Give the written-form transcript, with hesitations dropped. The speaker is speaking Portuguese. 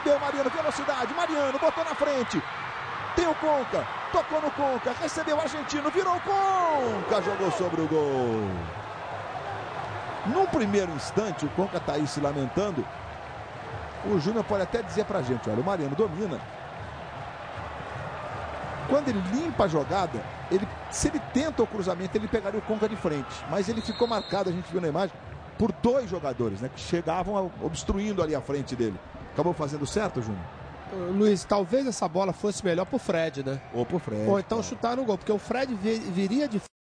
recebeu Mariano, velocidade, Mariano botou na frente. Tem o Conca, tocou no Conca, recebeu o argentino, virou o Conca, jogou sobre o gol. Num primeiro instante, o Conca está aí se lamentando. O Júnior pode até dizer pra gente, olha, o Mariano domina. Quando ele limpa a jogada, se ele tenta o cruzamento, ele pegaria o Conca de frente. Mas ele ficou marcado, a gente viu na imagem, por dois jogadores, né, que chegavam obstruindo ali a frente dele. Acabou fazendo certo, Júnior? Luiz, talvez essa bola fosse melhor pro Fred, né? Ou pro Fred. Ou então chutar no gol, porque o Fred viria de